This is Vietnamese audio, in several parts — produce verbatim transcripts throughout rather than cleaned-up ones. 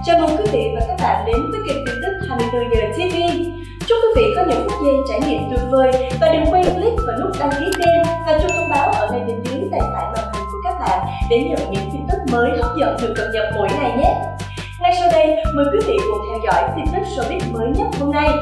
Chào mừng quý vị và các bạn đến với kênh tin tức hai mươi tư giờ ti vi. Chúc quý vị có những phút giây trải nghiệm tuyệt vời và đừng quên click vào nút đăng ký kênh và chuông thông báo ở ngay bên dưới tay phải màn hình của các bạn để nhận những tin tức mới hấp dẫn được cập nhật mỗi ngày nhé. Ngay sau đây, mời quý vị cùng theo dõi tin tức showbiz mới nhất hôm nay.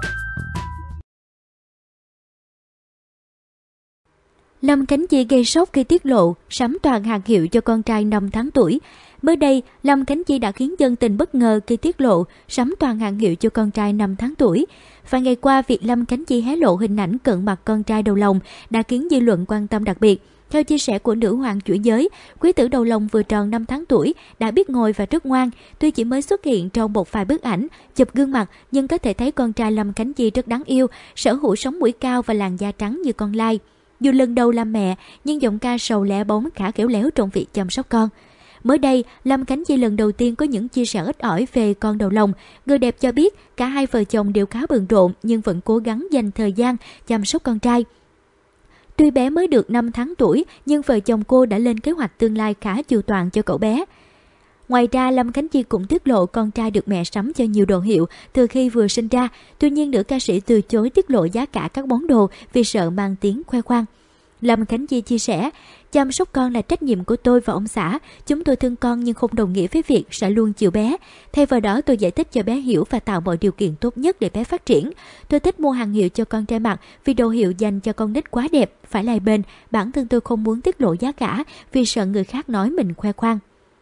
Lâm Khánh Chi gây sốc khi tiết lộ sắm toàn hàng hiệu cho con trai năm tháng tuổi. Mới đây, Lâm Khánh Chi đã khiến dân tình bất ngờ khi tiết lộ sắm toàn hàng hiệu cho con trai năm tháng tuổi. Vài ngày qua, việc Lâm Khánh Chi hé lộ hình ảnh cận mặt con trai đầu lòng đã khiến dư luận quan tâm đặc biệt. Theo chia sẻ của nữ hoàng chuỗi giới, quý tử đầu lòng vừa tròn năm tháng tuổi đã biết ngồi và rất ngoan. Tuy chỉ mới xuất hiện trong một vài bức ảnh chụp gương mặt, nhưng có thể thấy con trai Lâm Khánh Chi rất đáng yêu, sở hữu sống mũi cao và làn da trắng như con lai. Dù lần đầu làm mẹ, nhưng giọng ca sầu lẻ bóng khá khéo léo trong việc chăm sóc con. Mới đây, Lâm Khánh Chi lần đầu tiên có những chia sẻ ít ỏi về con đầu lòng. Người đẹp cho biết cả hai vợ chồng đều khá bận rộn nhưng vẫn cố gắng dành thời gian chăm sóc con trai. Tuy bé mới được năm tháng tuổi, nhưng vợ chồng cô đã lên kế hoạch tương lai khá chu toàn cho cậu bé. Ngoài ra, Lâm Khánh Chi cũng tiết lộ con trai được mẹ sắm cho nhiều đồ hiệu từ khi vừa sinh ra. Tuy nhiên, nữ ca sĩ từ chối tiết lộ giá cả các món đồ vì sợ mang tiếng khoe khoang. Lâm Khánh Chi chia sẻ, chăm sóc con là trách nhiệm của tôi và ông xã. Chúng tôi thương con nhưng không đồng nghĩa với việc sẽ luôn chiều bé. Thay vào đó, tôi giải thích cho bé hiểu và tạo mọi điều kiện tốt nhất để bé phát triển. Tôi thích mua hàng hiệu cho con trai mặc vì đồ hiệu dành cho con nít quá đẹp, phải lai bền. Bản thân tôi không muốn tiết lộ giá cả vì sợ người khác nói mình khoe khoang.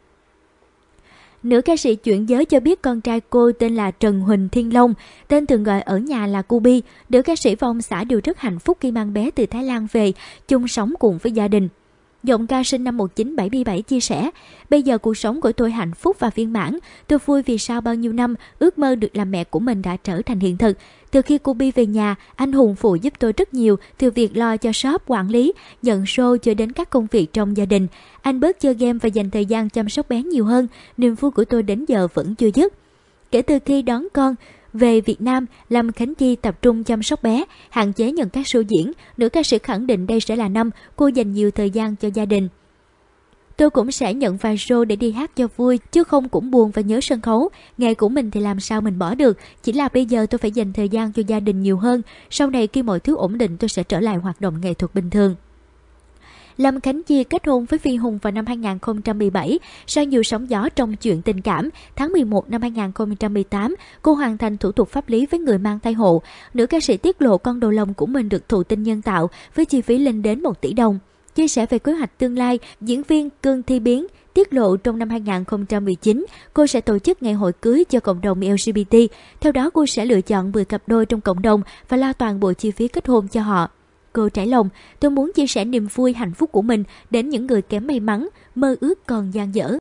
Nữ ca sĩ chuyển giới cho biết con trai cô tên là Trần Huỳnh Thiên Long, tên thường gọi ở nhà là Cubi. Nữ ca sĩ và ông xã đều rất hạnh phúc khi mang bé từ Thái Lan về, chung sống cùng với gia đình. Giọng ca sinh năm một nghìn chín trăm bảy mươi bảy chia sẻ, bây giờ cuộc sống của tôi hạnh phúc và viên mãn. Tôi vui vì sau bao nhiêu năm, ước mơ được làm mẹ của mình đã trở thành hiện thực. Từ khi Cubi về nhà, anh Hùng phụ giúp tôi rất nhiều, từ việc lo cho shop, quản lý, nhận show cho đến các công việc trong gia đình. Anh bớt chơi game và dành thời gian chăm sóc bé nhiều hơn, niềm vui của tôi đến giờ vẫn chưa dứt. Kể từ khi đón con về Việt Nam, Lâm Khánh Chi tập trung chăm sóc bé, hạn chế nhận các show diễn. Nữ ca sĩ khẳng định đây sẽ là năm cô dành nhiều thời gian cho gia đình. Tôi cũng sẽ nhận vài show để đi hát cho vui, chứ không cũng buồn và nhớ sân khấu. Nghề của mình thì làm sao mình bỏ được, chỉ là bây giờ tôi phải dành thời gian cho gia đình nhiều hơn. Sau này khi mọi thứ ổn định tôi sẽ trở lại hoạt động nghệ thuật bình thường. Lâm Khánh Chi kết hôn với Phi Hùng vào năm hai nghìn không trăm mười bảy. Sau nhiều sóng gió trong chuyện tình cảm, tháng mười một năm hai nghìn không trăm mười tám, cô hoàn thành thủ tục pháp lý với người mang thai hộ. Nữ ca sĩ tiết lộ con đầu lòng của mình được thụ tinh nhân tạo với chi phí lên đến một tỷ đồng. Chia sẻ về kế hoạch tương lai, diễn viên Cương Thi Biến tiết lộ trong năm hai nghìn không trăm mười chín, cô sẽ tổ chức ngày hội cưới cho cộng đồng lờ giê bê tê. Theo đó, cô sẽ lựa chọn mười cặp đôi trong cộng đồng và lo toàn bộ chi phí kết hôn cho họ. Cô trải lòng, tôi muốn chia sẻ niềm vui hạnh phúc của mình đến những người kém may mắn, mơ ước còn dang dở.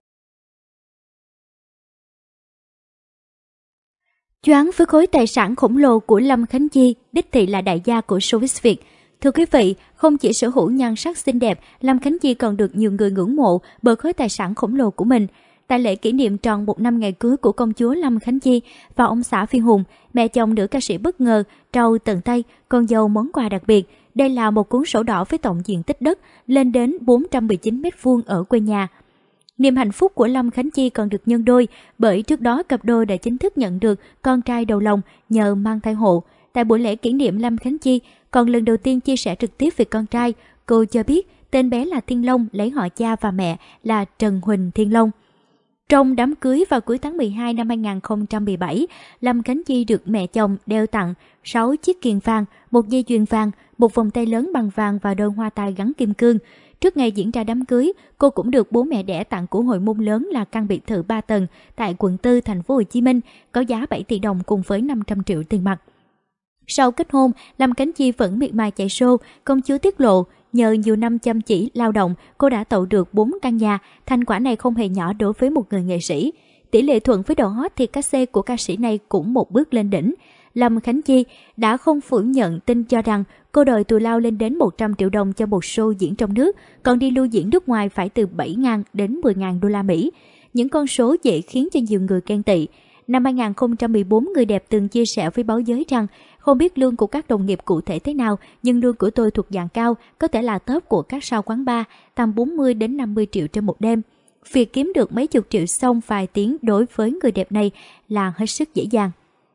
Choáng với khối tài sản khổng lồ của Lâm Khánh Chi, đích thị là đại gia của showbiz Việt. Thưa quý vị, không chỉ sở hữu nhan sắc xinh đẹp, Lâm Khánh Chi còn được nhiều người ngưỡng mộ bởi khối tài sản khổng lồ của mình. Tại lễ kỷ niệm tròn một năm ngày cưới của công chúa Lâm Khánh Chi và ông xã Phi Hùng, mẹ chồng nữ ca sĩ bất ngờ trao tận tay con dâu món quà đặc biệt. Đây là một cuốn sổ đỏ với tổng diện tích đất lên đến bốn trăm mười chín mét vuông ở quê nhà. Niềm hạnh phúc của Lâm Khánh Chi còn được nhân đôi bởi trước đó cặp đôi đã chính thức nhận được con trai đầu lòng nhờ mang thai hộ. Tại buổi lễ kỷ niệm, Lâm Khánh Chi còn lần đầu tiên chia sẻ trực tiếp về con trai. Cô cho biết tên bé là Thiên Long, lấy họ cha và mẹ là Trần Huỳnh Thiên Long. Trong đám cưới vào cuối tháng mười hai năm hai nghìn không trăm mười bảy, Lâm Khánh Chi được mẹ chồng đeo tặng sáu chiếc kiềng vàng, một dây chuyền vàng, một vòng tay lớn bằng vàng và đôi hoa tai gắn kim cương. Trước ngày diễn ra đám cưới, cô cũng được bố mẹ đẻ tặng của hồi môn lớn là căn biệt thự ba tầng tại quận tư, thành phố Hồ Chí Minh, có giá bảy tỷ đồng cùng với năm trăm triệu tiền mặt. Sau kết hôn, Lâm Khánh Chi vẫn miệt mài chạy show. Công chúa tiết lộ, nhờ nhiều năm chăm chỉ lao động, cô đã tậu được bốn căn nhà. Thành quả này không hề nhỏ đối với một người nghệ sĩ. Tỷ lệ thuận với độ hot thì cát xê của ca sĩ này cũng một bước lên đỉnh. Lâm Khánh Chi đã không phủ nhận tin cho rằng cô đòi thù lao lên đến một trăm triệu đồng cho một show diễn trong nước, còn đi lưu diễn nước ngoài phải từ bảy nghìn đến mười nghìn đô la Mỹ. Những con số dễ khiến cho nhiều người ghen tị. Năm hai nghìn không trăm mười bốn, người đẹp từng chia sẻ với báo giới rằng không biết lương của các đồng nghiệp cụ thể thế nào, nhưng lương của tôi thuộc dạng cao, có thể là top của các sao quán bar, tầm bốn mươi đến năm mươi triệu trên một đêm. việc kiếm được mấy chục triệu xong vài tiếng đối với người đẹp này là hết sức dễ dàng.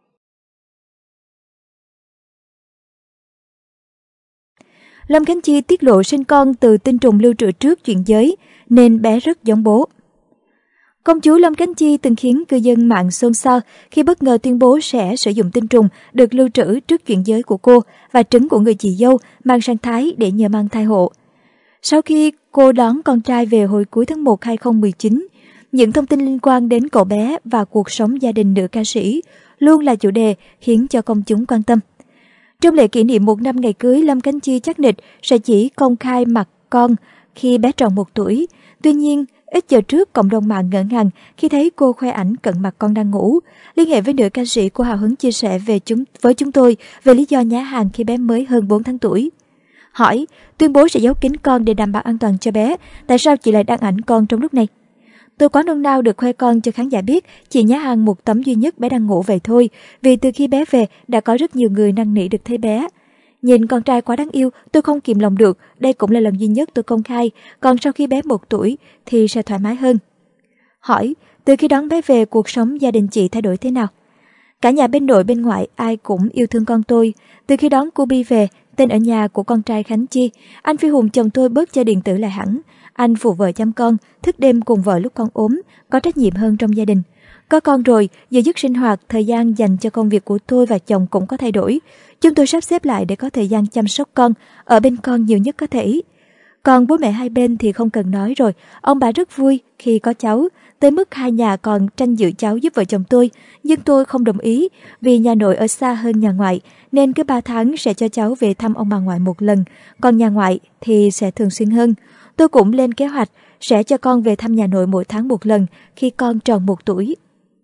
Lâm Khánh Chi tiết lộ sinh con từ tinh trùng lưu trữ trước chuyển giới, nên bé rất giống bố. Công chúa Lâm Khánh Chi từng khiến cư dân mạng xôn xao khi bất ngờ tuyên bố sẽ sử dụng tinh trùng được lưu trữ trước chuyển giới của cô và trứng của người chị dâu mang sang Thái để nhờ mang thai hộ. Sau khi cô đón con trai về hồi cuối tháng một năm hai không một chín, những thông tin liên quan đến cậu bé và cuộc sống gia đình nữ ca sĩ luôn là chủ đề khiến cho công chúng quan tâm. Trong lễ kỷ niệm một năm ngày cưới, Lâm Khánh Chi chắc nịch sẽ chỉ công khai mặt con khi bé tròn một tuổi. Tuy nhiên, ít giờ trước, cộng đồng mạng ngỡ ngàng khi thấy cô khoe ảnh cận mặt con đang ngủ. Liên hệ với nữ ca sĩ, cô hào hứng chia sẻ về chúng với chúng tôi về lý do nhá hàng khi bé mới hơn bốn tháng tuổi. Hỏi, tuyên bố sẽ giấu kín con để đảm bảo an toàn cho bé, tại sao chị lại đăng ảnh con trong lúc này? Tôi quá nôn nao được khoe con cho khán giả biết, chị nhá hàng một tấm duy nhất bé đang ngủ vậy thôi, vì từ khi bé về đã có rất nhiều người năn nỉ được thấy bé. Nhìn con trai quá đáng yêu, tôi không kìm lòng được, đây cũng là lần duy nhất tôi công khai, còn sau khi bé một tuổi thì sẽ thoải mái hơn. Hỏi, từ khi đón bé về, cuộc sống gia đình chị thay đổi thế nào? Cả nhà bên nội bên ngoại ai cũng yêu thương con tôi. Từ khi đón cô Bi về, tên ở nhà của con trai Khánh Chi, anh Phi Hùng chồng tôi bớt chơi điện tử lại hẳn. Anh phụ vợ chăm con, thức đêm cùng vợ lúc con ốm, có trách nhiệm hơn trong gia đình. Có con rồi, giờ giấc sinh hoạt, thời gian dành cho công việc của tôi và chồng cũng có thay đổi. Chúng tôi sắp xếp lại để có thời gian chăm sóc con, ở bên con nhiều nhất có thể. Còn bố mẹ hai bên thì không cần nói rồi, ông bà rất vui khi có cháu, tới mức hai nhà còn tranh giữ cháu giúp vợ chồng tôi, nhưng tôi không đồng ý vì nhà nội ở xa hơn nhà ngoại, nên cứ ba tháng sẽ cho cháu về thăm ông bà ngoại một lần, còn nhà ngoại thì sẽ thường xuyên hơn. Tôi cũng lên kế hoạch sẽ cho con về thăm nhà nội mỗi tháng một lần khi con tròn một tuổi.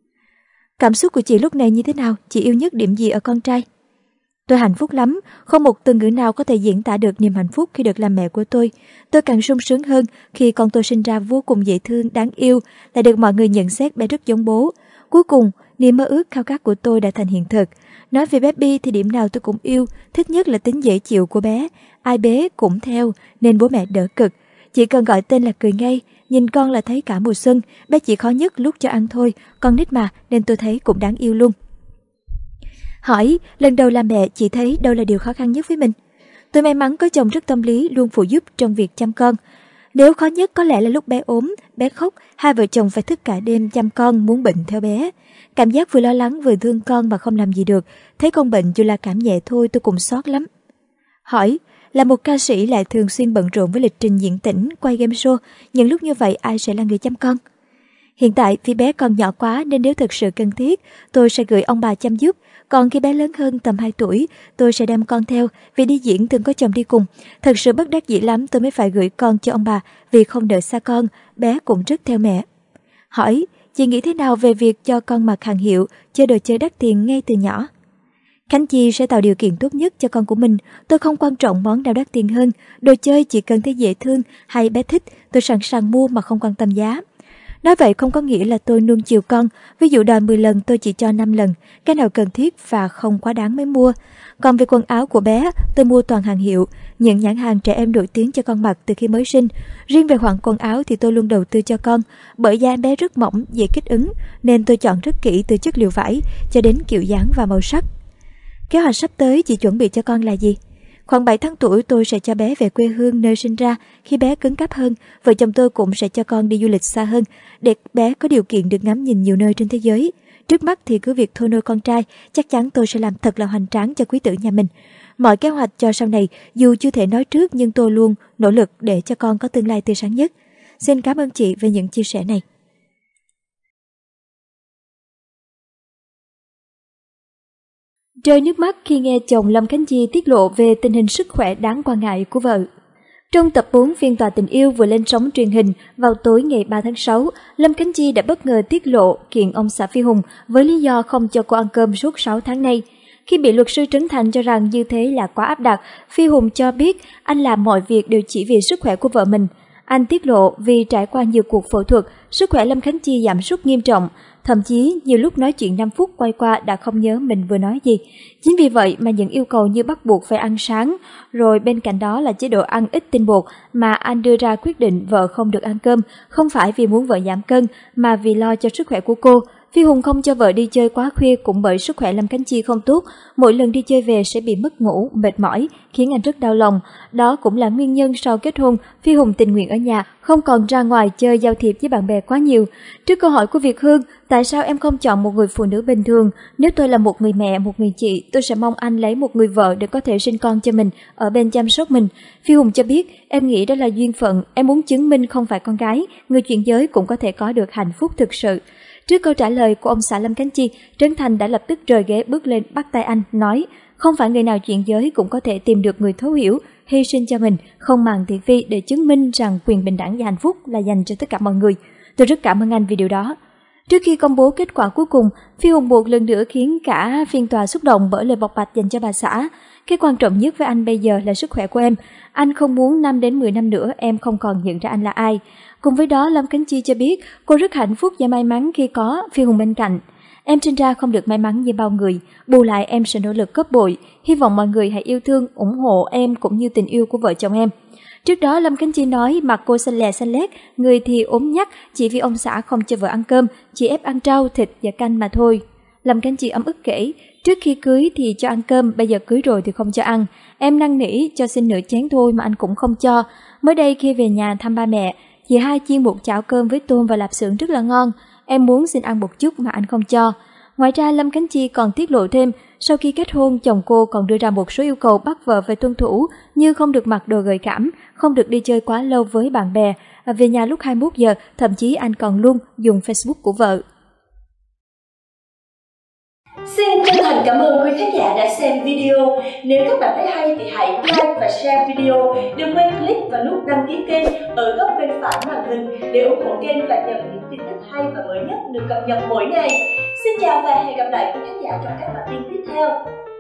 Cảm xúc của chị lúc này như thế nào? Chị yêu nhất điểm gì ở con trai? Tôi hạnh phúc lắm, không một từ ngữ nào có thể diễn tả được niềm hạnh phúc khi được làm mẹ của tôi. Tôi càng sung sướng hơn khi con tôi sinh ra vô cùng dễ thương, đáng yêu, lại được mọi người nhận xét bé rất giống bố. Cuối cùng, niềm mơ ước khao khát của tôi đã thành hiện thực. Nói về bé Bi thì điểm nào tôi cũng yêu, thích nhất là tính dễ chịu của bé. Ai bế cũng theo, nên bố mẹ đỡ cực. Chỉ cần gọi tên là cười ngay, nhìn con là thấy cả mùa xuân. Bé chỉ khó nhất lúc cho ăn thôi, con nít mà nên tôi thấy cũng đáng yêu luôn. Hỏi, lần đầu làm mẹ chị thấy đâu là điều khó khăn nhất với mình? Tôi may mắn có chồng rất tâm lý, luôn phụ giúp trong việc chăm con. Nếu khó nhất có lẽ là lúc bé ốm, bé khóc, hai vợ chồng phải thức cả đêm chăm con, muốn bệnh theo bé. Cảm giác vừa lo lắng vừa thương con mà không làm gì được, thấy con bệnh dù là cảm nhẹ thôi tôi cũng xót lắm. Hỏi, là một ca sĩ lại thường xuyên bận rộn với lịch trình diễn tĩnh, quay game show, những lúc như vậy ai sẽ là người chăm con? Hiện tại vì bé còn nhỏ quá nên nếu thực sự cần thiết, tôi sẽ gửi ông bà chăm giúp. Còn khi bé lớn hơn tầm hai tuổi, tôi sẽ đem con theo vì đi diễn thường có chồng đi cùng. Thật sự bất đắc dĩ lắm tôi mới phải gửi con cho ông bà vì không đợi xa con, bé cũng rất theo mẹ. Hỏi, chị nghĩ thế nào về việc cho con mặc hàng hiệu, chơi đồ chơi đắt tiền ngay từ nhỏ? Khánh Chi sẽ tạo điều kiện tốt nhất cho con của mình. Tôi không quan trọng món nào đắt tiền hơn. Đồ chơi chỉ cần thấy dễ thương hay bé thích, tôi sẵn sàng mua mà không quan tâm giá. Nói vậy không có nghĩa là tôi nuông chiều con, ví dụ đòi mười lần tôi chỉ cho năm lần, cái nào cần thiết và không quá đáng mới mua. Còn về quần áo của bé, tôi mua toàn hàng hiệu, những nhãn hàng trẻ em nổi tiếng cho con mặc từ khi mới sinh. Riêng về khoản quần áo thì tôi luôn đầu tư cho con, bởi da em bé rất mỏng, dễ kích ứng, nên tôi chọn rất kỹ từ chất liệu vải cho đến kiểu dáng và màu sắc. Kế hoạch sắp tới chị chuẩn bị cho con là gì? Khoảng bảy tháng tuổi tôi sẽ cho bé về quê hương nơi sinh ra. Khi bé cứng cáp hơn, vợ chồng tôi cũng sẽ cho con đi du lịch xa hơn để bé có điều kiện được ngắm nhìn nhiều nơi trên thế giới. Trước mắt thì cứ việc thôi nuôi con trai, chắc chắn tôi sẽ làm thật là hoành tráng cho quý tử nhà mình. Mọi kế hoạch cho sau này dù chưa thể nói trước nhưng tôi luôn nỗ lực để cho con có tương lai tươi sáng nhất. Xin cảm ơn chị về những chia sẻ này. Rơi nước mắt khi nghe chồng Lâm Khánh Chi tiết lộ về tình hình sức khỏe đáng quan ngại của vợ. Trong tập bốn phiên tòa tình yêu vừa lên sóng truyền hình vào tối ngày ba tháng sáu, Lâm Khánh Chi đã bất ngờ tiết lộ kiện ông xã Phi Hùng với lý do không cho cô ăn cơm suốt sáu tháng nay. Khi bị luật sư Trấn Thành cho rằng như thế là quá áp đặt, Phi Hùng cho biết anh làm mọi việc đều chỉ vì sức khỏe của vợ mình. Anh tiết lộ vì trải qua nhiều cuộc phẫu thuật, sức khỏe Lâm Khánh Chi giảm sút nghiêm trọng, thậm chí nhiều lúc nói chuyện năm phút quay qua đã không nhớ mình vừa nói gì. Chính vì vậy mà những yêu cầu như bắt buộc phải ăn sáng, rồi bên cạnh đó là chế độ ăn ít tinh bột mà anh đưa ra quyết định vợ không được ăn cơm, không phải vì muốn vợ giảm cân mà vì lo cho sức khỏe của cô. Phi Hùng không cho vợ đi chơi quá khuya cũng bởi sức khỏe Lâm Khánh Chi không tốt, mỗi lần đi chơi về sẽ bị mất ngủ, mệt mỏi, khiến anh rất đau lòng. Đó cũng là nguyên nhân sau kết hôn, Phi Hùng tình nguyện ở nhà, không còn ra ngoài chơi giao thiệp với bạn bè quá nhiều. Trước câu hỏi của Việt Hương, tại sao em không chọn một người phụ nữ bình thường? Nếu tôi là một người mẹ, một người chị, tôi sẽ mong anh lấy một người vợ để có thể sinh con cho mình, ở bên chăm sóc mình. Phi Hùng cho biết, em nghĩ đó là duyên phận, em muốn chứng minh không phải con gái, người chuyển giới cũng có thể có được hạnh phúc thực sự. Trước câu trả lời của ông xã Lâm Khánh Chi, Trấn Thành đã lập tức rời ghế bước lên bắt tay anh, nói không phải người nào chuyển giới cũng có thể tìm được người thấu hiểu, hy sinh cho mình, không màng thị phi để chứng minh rằng quyền bình đẳng và hạnh phúc là dành cho tất cả mọi người. Tôi rất cảm ơn anh vì điều đó. Trước khi công bố kết quả cuối cùng, Phi Hùng buộc lần nữa khiến cả phiên tòa xúc động bởi lời bộc bạch dành cho bà xã. Cái quan trọng nhất với anh bây giờ là sức khỏe của em. Anh không muốn năm đến mười năm nữa em không còn nhận ra anh là ai. Cùng với đó, Lâm Khánh Chi cho biết cô rất hạnh phúc và may mắn khi có Phi Hùng bên cạnh. Em sinh ra không được may mắn như bao người, bù lại em sẽ nỗ lực gấp bội. Hy vọng mọi người hãy yêu thương, ủng hộ em cũng như tình yêu của vợ chồng em. Trước đó, Lâm Khánh Chi nói mặt cô xanh lè xanh lét, người thì ốm nhắc chỉ vì ông xã không cho vợ ăn cơm, chỉ ép ăn rau, thịt và canh mà thôi. Lâm Khánh Chi ấm ức kể, trước khi cưới thì cho ăn cơm, bây giờ cưới rồi thì không cho ăn. Em năn nỉ cho xin nửa chén thôi mà anh cũng không cho. Mới đây khi về nhà thăm ba mẹ, chị hai chiên một chảo cơm với tôm và lạp xưởng rất là ngon. Em muốn xin ăn một chút mà anh không cho. Ngoài ra, Lâm Khánh Chi còn tiết lộ thêm, sau khi kết hôn, chồng cô còn đưa ra một số yêu cầu bắt vợ phải tuân thủ như không được mặc đồ gợi cảm, không được đi chơi quá lâu với bạn bè, về nhà lúc hai mươi mốt giờ, thậm chí anh còn luôn dùng Facebook của vợ. Xin chân thành cảm ơn quý khán giả đã xem video. Nếu các bạn thấy hay thì hãy like và share video. Đừng quên click vào nút đăng ký kênh ở góc bên phải màn hình để ủng hộ kênh và nhận những tin tức hay và mới nhất được cập nhật mỗi ngày. Xin chào và hẹn gặp lại quý khán giả trong các bản tin tiếp theo.